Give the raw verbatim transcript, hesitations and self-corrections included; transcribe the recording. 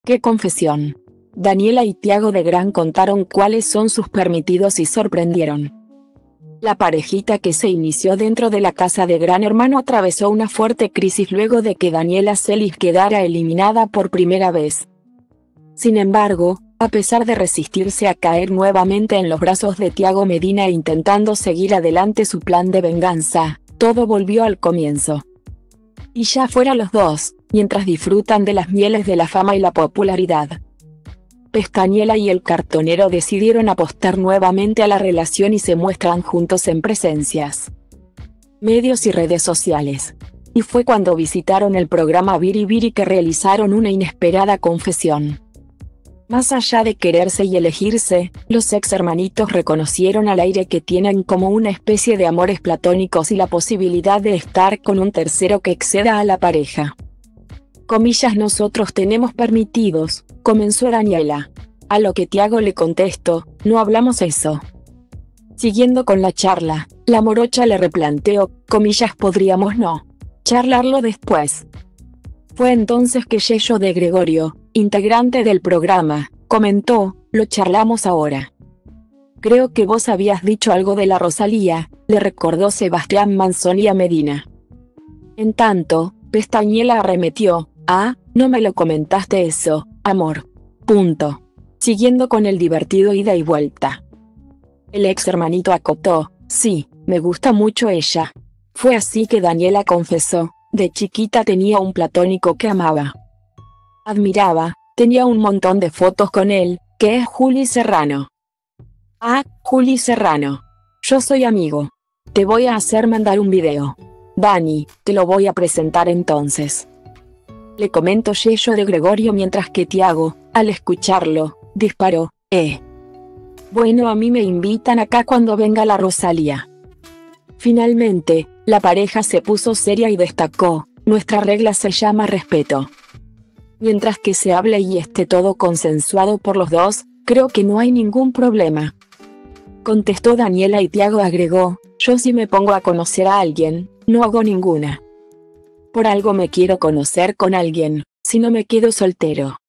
¡Qué confesión! Daniela y Tiago de Gran contaron cuáles son sus permitidos y sorprendieron. La parejita que se inició dentro de la casa de Gran Hermano atravesó una fuerte crisis luego de que Daniela Celis quedara eliminada por primera vez. Sin embargo, a pesar de resistirse a caer nuevamente en los brazos de Tiago Medina e intentando seguir adelante su plan de venganza, todo volvió al comienzo. Y ya fuera los dos, mientras disfrutan de las mieles de la fama y la popularidad. Pestañela y el cartonero decidieron apostar nuevamente a la relación y se muestran juntos en presencias, medios y redes sociales. Y fue cuando visitaron el programa Viri Viri que realizaron una inesperada confesión. Más allá de quererse y elegirse, los ex hermanitos reconocieron al aire que tienen como una especie de amores platónicos y la posibilidad de estar con un tercero que exceda a la pareja. Comillas nosotros tenemos permitidos, comenzó Daniela. A lo que Tiago le contestó, no hablamos eso. Siguiendo con la charla, la morocha le replanteó, comillas podríamos no charlarlo después. Fue entonces que Yello de Gregorio, integrante del programa, comentó, lo charlamos ahora. Creo que vos habías dicho algo de la Rosalía, le recordó Sebastián Manzoni a Medina. En tanto, Pestañela arremetió, ah, no me lo comentaste eso, amor. Punto. Siguiendo con el divertido ida y vuelta. El ex hermanito acotó, sí, me gusta mucho ella. Fue así que Daniela confesó, de chiquita tenía un platónico que amaba. Admiraba, tenía un montón de fotos con él, que es Juli Serrano. Ah, Juli Serrano. Yo soy amigo. Te voy a hacer mandar un video. Dani, te lo voy a presentar entonces. Le comentó Yello de Gregorio mientras que Tiago, al escucharlo, disparó, eh. Bueno, a mí me invitan acá cuando venga la Rosalía. Finalmente, la pareja se puso seria y destacó, nuestra regla se llama respeto. Mientras que se hable y esté todo consensuado por los dos, creo que no hay ningún problema. Contestó Daniela y Tiago agregó, yo si me pongo a conocer a alguien, no hago ninguna. Por algo me quiero conocer con alguien, si no me quedo soltero.